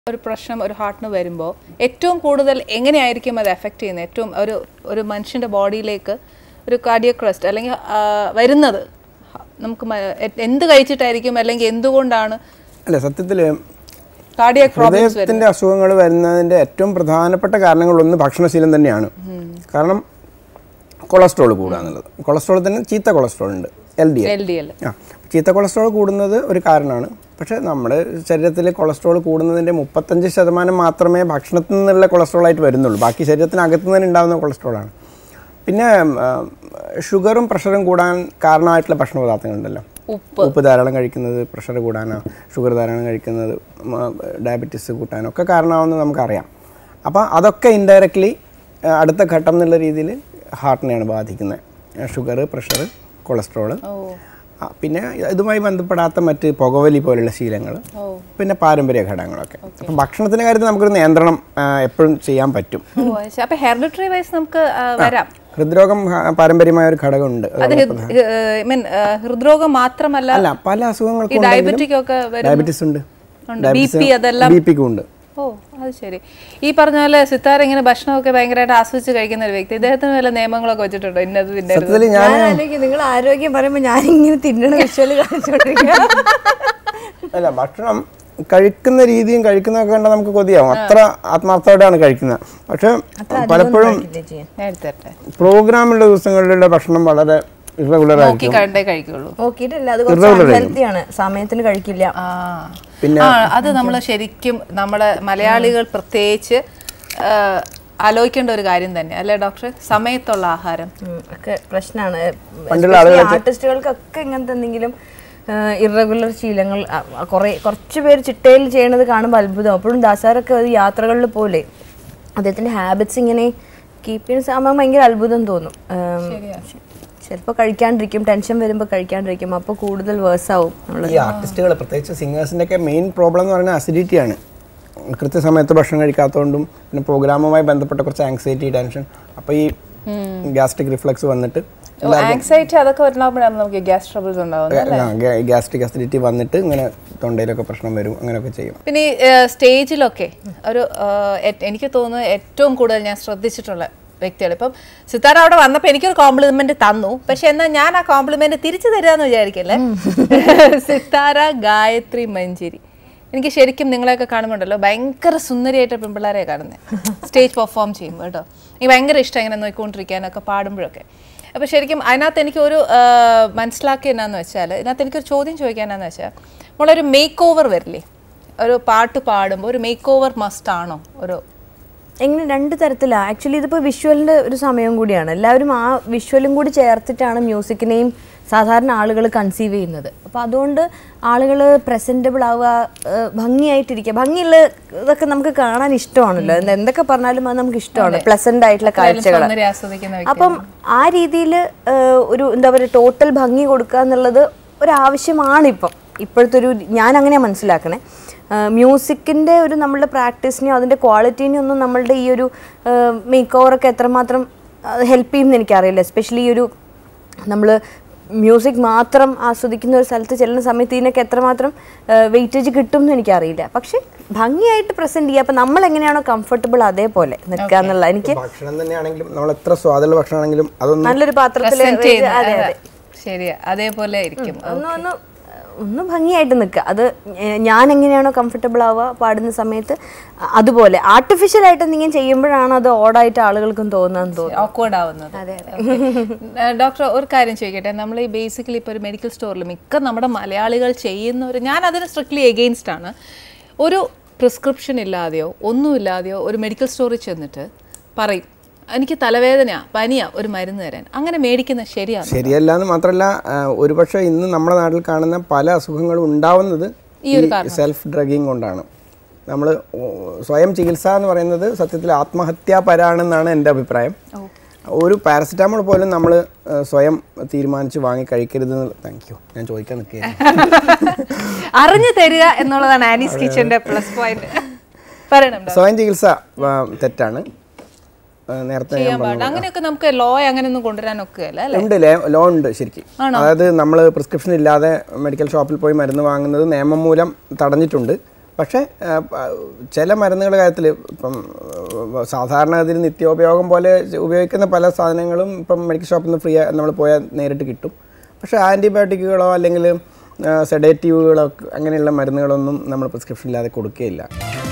ഒരു പ്രശ്നം ഒരു ഹാർട്ടിന് വരുമ്പോൾ ഏറ്റവും കൂടുതൽ എങ്ങനെയായിരിക്കും അത് എഫക്റ്റ് ചെയ്യുന്നത്? ഏറ്റവും ഒരു മനുഷ്യൻ്റെ ബോഡിയിലേക്ക് ഒരു കാർഡിയക് അറസ്റ്റ് അല്ലെങ്കിൽ വരുന്നത് നമുക്ക് എന്ത് കഴിച്ചിട്ടായിരിക്കും അല്ലെങ്കിൽ എന്തുകൊണ്ടാണ്? അല്ല, സത്യത്തിൽ കാർഡിയക് ഹൃദയത്തിൻ്റെ അസുഖങ്ങൾ വരുന്നതിൻ്റെ ഏറ്റവും പ്രധാനപ്പെട്ട കാരണങ്ങളൊന്ന് ഭക്ഷണശീലം തന്നെയാണ്. കാരണം കൊളസ്ട്രോൾ കൂടുക എന്നുള്ളത്. കൊളസ്ട്രോൾ തന്നെ ചീത്ത കൊളസ്ട്രോൾ ഉണ്ട്, LDL. ചീത്ത കൊളസ്ട്രോൾ കൂടുന്നത് ഒരു കാരണമാണ്. പക്ഷേ നമ്മുടെ ശരീരത്തിൽ കൊളസ്ട്രോൾ കൂടുന്നതിൻ്റെ 35% മാത്രമേ ഭക്ഷണത്തിൽ നിന്നുള്ള കൊളസ്ട്രോളായിട്ട് വരുന്നുള്ളൂ. ബാക്കി ശരീരത്തിനകത്ത് നിന്ന് ഉണ്ടാകുന്ന കൊളസ്ട്രോളാണ്. പിന്നെ ഷുഗറും പ്രഷറും കൂടാൻ കാരണമായിട്ടുള്ള ഭക്ഷണ പദാർത്ഥങ്ങളുണ്ടല്ലോ. ഉപ്പ് ധാരാളം കഴിക്കുന്നത് പ്രഷർ കൂടാനോ, ഷുഗർ ധാരാളം കഴിക്കുന്നത് ഡയബറ്റീസ് കൂട്ടാനോ ഒക്കെ കാരണമാവുമെന്ന് നമുക്കറിയാം. അപ്പോൾ അതൊക്കെ ഇൻഡയറക്റ്റ്ലി അടുത്ത ഘട്ടം എന്നുള്ള രീതിയിൽ ഹാർട്ടിനെയാണ് ബാധിക്കുന്നത്. ഷുഗർ, പ്രഷർ, കൊളസ്ട്രോള്, പിന്നെ ഇതുമായി ബന്ധപ്പെടാത്ത മറ്റ് പുകവലി പോലുള്ള ശീലങ്ങൾ, പിന്നെ പാരമ്പര്യ ഘടകങ്ങളൊക്കെ. അപ്പം ഭക്ഷണത്തിൻ്റെ കാര്യത്തിൽ നമുക്കൊരു നിയന്ത്രണം എപ്പോഴും ചെയ്യാൻ പറ്റും. ഹൃദ്രോഗം പാരമ്പര്യമായ ഒരു ഘടകമുണ്ട്. ഹൃദ്രോഗം മാത്രമല്ല, അല്ല, പല അസുഖങ്ങൾക്കും ഡയബറ്റീസ് ഉണ്ട്, BP-ക്കും ഉണ്ട്. ഓ, അത് ശരി. ഈ പറഞ്ഞ പോലെ സിത്താര ഇങ്ങനെ ഭക്ഷണമൊക്കെ ഭയങ്കരമായിട്ട് ആസ്വദിച്ച് കഴിക്കുന്ന ഒരു വ്യക്തി, ഇദ്ദേഹത്തിന് വല്ല നിയമങ്ങളൊക്കെ വെച്ചിട്ടുണ്ടോ? ഇന്നത് നിങ്ങൾ ആരോഗ്യം പറയുമ്പോൾ ഞാൻ ഇങ്ങനെ തിന്നണ വിഷ്വല് കാണിച്ചോണ്ടിരിക്കുക. അല്ല, ഭക്ഷണം കഴിക്കുന്ന രീതിയും കഴിക്കുന്നതൊക്കെ കണ്ടാൽ നമുക്ക് കൊതിയാവും. അത്ര ആത്മാർത്ഥമായിട്ടാണ് കഴിക്കുന്നത്. പക്ഷെ പലപ്പോഴും പ്രോഗ്രാമുള്ള ദിവസങ്ങളിലുള്ള ഭക്ഷണം വളരെ സമയത്തിന് കഴിക്കില്ല. പിന്നെ അത് നമ്മൾ ശരിക്കും നമ്മളെ മലയാളികൾ പ്രത്യേകിച്ച് ആലോചിക്കേണ്ട ഒരു കാര്യം തന്നെ അല്ലേ ഡോക്ടർ? സമയത്തുള്ള ആഹാരം ഒക്കെ പ്രശ്നമാണ്. ആർട്ടിസ്റ്റുകൾക്കൊക്കെ ഇങ്ങനത്തെ എന്തെങ്കിലും ഇറഗുലർ ശീലങ്ങൾ കുറച്ച് പേര് ചിട്ടയിൽ ചെയ്യണത് കാണുമ്പോൾ അത്ഭുതം. അപ്പോഴും ദാസാരൊക്കെ യാത്രകളിൽ പോലെ അദ്ദേഹത്തിന്റെ ഹാബിറ്റ്സ് ഇങ്ങനെ കീപ്പ് ചെയ്യുന്ന സമയം ഭയങ്കര അത്ഭുതം തോന്നും. ചിലപ്പോൾ കഴിക്കാണ്ടിരിക്കും, ടെൻഷൻ വരുമ്പോൾ കഴിക്കാണ്ടിരിക്കും, അപ്പോൾ കൂടുതൽ വേഴ്സാവും. ഈ ആർട്ടിസ്റ്റുകൾ പ്രത്യേകിച്ച് സിംഗേഴ്സിൻ്റെ ഒക്കെ മെയിൻ പ്രോബ്ലം എന്ന് പറയുന്നത് അസിഡിറ്റിയാണ്. കൃത്യസമയത്ത് ഭക്ഷണം കഴിക്കാത്തതുകൊണ്ടും പിന്നെ പ്രോഗ്രാമുമായി ബന്ധപ്പെട്ട കുറച്ച് ആങ്സൈറ്റി, ടെൻഷൻ, അപ്പോൾ ഈ ഗ്യാസ്ട്രിക് റിഫ്ലക്സ് വന്നിട്ട് ഗ്യാസ്ട്രിക് അസിഡിറ്റി വന്നിട്ട് ഇങ്ങനെ തൊണ്ടയിലൊക്കെ പ്രശ്നം വരും, അങ്ങനെയൊക്കെ ചെയ്യും. പിന്നെ സ്റ്റേജിലൊക്കെ ഒരു എനിക്ക് തോന്നുന്നു ഏറ്റവും കൂടുതൽ ഞാൻ ശ്രദ്ധിച്ചിട്ടുള്ള വ്യക്തികൾ, ഇപ്പം സിത്താര അവിടെ വന്നപ്പോൾ എനിക്കൊരു കോംപ്ലിമെന്റ് തന്നു, പക്ഷെ എന്നാൽ ഞാൻ ആ കോംപ്ലിമെന്റ് തിരിച്ചു തരാമെന്ന് വിചാരിക്കല്ലേ. സിത്താര ഗായത്രി മഞ്ചേരി, എനിക്ക് ശരിക്കും നിങ്ങളെയൊക്കെ കാണുമ്പോണ്ടല്ലോ ഭയങ്കര സുന്ദരിയായിട്ട് പെൺപിള്ളേരെ കാണുന്നത് സ്റ്റേജ് പെർഫോം ചെയ്യുമ്പോൾ കേട്ടോ. എനിക്ക് ഭയങ്കര ഇഷ്ടം ഇങ്ങനെ നോക്കിക്കൊണ്ടിരിക്കാനൊക്കെ പാടുമ്പോഴൊക്കെ. അപ്പോൾ ശരിക്കും അതിനകത്ത് എനിക്കൊരു മനസ്സിലാക്കിയ എന്നാന്ന് വെച്ചാൽ, ഇതിനകത്ത് എനിക്കൊരു ചോദ്യം ചോദിക്കാനാന്ന് വെച്ചാൽ, നമ്മളൊരു മേക്ക് ഓവർ വരില്ലേ, ഒരു പാട്ട് പാടുമ്പോൾ ഒരു മേക്ക് ഓവർ മസ്റ്റ് ആണോ? ഒരു എങ്ങനെ രണ്ട് തരത്തിലാണ് ആക്ച്വലി. ഇതിപ്പോൾ വിഷ്വലിൻ്റെ ഒരു സമയം കൂടിയാണ്. എല്ലാവരും ആ വിഷ്വലും കൂടി ചേർത്തിട്ടാണ് മ്യൂസിക്കിനെയും സാധാരണ ആളുകൾ കൺസീവ് ചെയ്യുന്നത്. അപ്പോൾ അതുകൊണ്ട് ആളുകൾ പ്രസൻറ്റബിൾ ആവുക, ഭംഗിയായിട്ടിരിക്കുക, ഭംഗിയുള്ള ഇതൊക്കെ നമുക്ക് കാണാൻ ഇഷ്ടമാണല്ലോ. എന്തൊക്കെ പറഞ്ഞാലും അത് നമുക്ക് ഇഷ്ടമാണ്, പ്ലസൻ്റ് ആയിട്ടുള്ള കാഴ്ചകൾ. അപ്പം ആ രീതിയിൽ ഒരു എന്താ പറയുക ടോട്ടൽ ഭംഗി കൊടുക്കുക എന്നുള്ളത് ഒരാവശ്യമാണിപ്പം. ഇപ്പോഴത്തെ ഒരു ഞാൻ അങ്ങനെയാണ് മനസ്സിലാക്കണേ. മ്യൂസിക്കിൻ്റെ ഒരു നമ്മളുടെ പ്രാക്ടീസിനെയോ അതിൻ്റെ ക്വാളിറ്റീനെയോ ഒന്നും നമ്മളുടെ ഈ ഒരു മേക്ക് ഓവറൊക്കെ എത്രമാത്രം ഹെൽപ്പ് ചെയ്യുമെന്ന് എനിക്കറിയില്ല. എസ്പെഷ്യലി ഈ ഒരു നമ്മൾ മ്യൂസിക് മാത്രം ആസ്വദിക്കുന്ന ഒരു സ്ഥലത്ത് ചെല്ലുന്ന സമയത്ത് ഇതിനൊക്കെ എത്രമാത്രം വെയിറ്റേജ് കിട്ടും എന്ന് എനിക്കറിയില്ല. പക്ഷെ ഭംഗിയായിട്ട് പ്രസന്റ് ചെയ്യുക, അപ്പം നമ്മൾ എങ്ങനെയാണോ കംഫർട്ടബിൾ അതേപോലെ നിൽക്കുക എന്നുള്ള. എനിക്ക് ഭക്ഷണം തന്നെയാണെങ്കിലും നമ്മൾ എത്ര സ്വാദുള്ള ഭക്ഷണമാണെങ്കിലും അതൊന്നും നല്ലൊരു പാത്രത്തിൽ ശരിയാ അതേപോലെ ആയിരിക്കും. ഒന്ന് ഭംഗിയായിട്ട് നിൽക്കുക. അത് ഞാൻ എങ്ങനെയാണോ കംഫർട്ടബിൾ ആവുക പാടുന്ന സമയത്ത് അതുപോലെ. ആർട്ടിഫിഷ്യലായിട്ട് എന്തെങ്കിലും ചെയ്യുമ്പോഴാണ് അത് ഓടായിട്ട് ആളുകൾക്കും തോന്നുന്നത്, ഓക്വേർഡ് ആവുന്നത്. ഡോക്ടർ ഒരു കാര്യം ചോദിക്കട്ടെ, നമ്മൾ ഈ ബേസിക്കലി ഇപ്പോൾ ഒരു മെഡിക്കൽ സ്റ്റോറിൽ മിക്ക നമ്മുടെ മലയാളികൾ ചെയ്യുന്ന ഒരു, ഞാൻ അതിന് സ്ട്രിക്ട്ലി എഗെയിൻസ്റ്റ് ആണ്, ഒരു പ്രിസ്ക്രിപ്ഷൻ ഇല്ലാതെയോ ഒന്നുമില്ലാതെയോ ഒരു മെഡിക്കൽ സ്റ്റോറിൽ ചെന്നിട്ട് പറയും എനിക്ക് തലവേദന, പനിയാ, ഒരു മരുന്ന് തരാൻ. അങ്ങനെ മേടിക്കുന്നത് ശരിയല്ല എന്ന് മാത്രമല്ല, ഒരുപക്ഷെ ഇന്ന് നമ്മുടെ നാട്ടിൽ കാണുന്ന പല അസുഖങ്ങളും ഉണ്ടാവുന്നത് ഈ സെൽഫ് ഡ്രഗിങ് കൊണ്ടാണ്. നമ്മൾ സ്വയം ചികിത്സ എന്ന് പറയുന്നത് സത്യത്തിൽ ആത്മഹത്യാപരാണെന്നാണ് എൻ്റെ അഭിപ്രായം. ഒരു പാരസെറ്റാമോൾ പോലും നമ്മൾ സ്വയം തീരുമാനിച്ച് വാങ്ങി കഴിക്കരുത്. താങ്ക് യു, ഞാൻ ചോദിക്കാൻ നിൽക്കുകയാണ്. അറിഞ്ഞു തരിക എന്നുള്ളതാണ് ആനീസ് കിച്ചന്റെ പ്ലസ് പോയിന്റ്. സ്വയം ചികിത്സ തെറ്റാണ്. നേരത്തെ അങ്ങനെയൊക്കെ നമുക്ക് ലോ അങ്ങനെയൊന്നും കൊണ്ടുവരാനൊക്കെ ഉണ്ട്, ലോ ഉണ്ട് ശരിക്കും. അതായത് നമ്മൾ പ്രിസ്ക്രിപ്ഷൻ ഇല്ലാതെ മെഡിക്കൽ ഷോപ്പിൽ പോയി മരുന്ന് വാങ്ങുന്നത് നിയമം മൂലം തടഞ്ഞിട്ടുണ്ട്. പക്ഷേ ചില മരുന്നുകളുടെ കാര്യത്തിൽ ഇപ്പം സാധാരണ ഇതിന് നിത്യോപയോഗം പോലെ ഉപയോഗിക്കുന്ന പല സാധനങ്ങളും ഇപ്പം മെഡിക്കൽ ഷോപ്പിൽ നിന്ന് ഫ്രീ നമ്മൾ പോയാൽ നേരിട്ട് കിട്ടും. പക്ഷേ ആൻറ്റിബയോട്ടിക്കുകളോ അല്ലെങ്കിൽ സെഡേറ്റീവുകളോ അങ്ങനെയുള്ള മരുന്നുകളൊന്നും നമ്മൾ പ്രിസ്ക്രിപ്ഷൻ ഇല്ലാതെ കൊടുക്കുകയില്ല.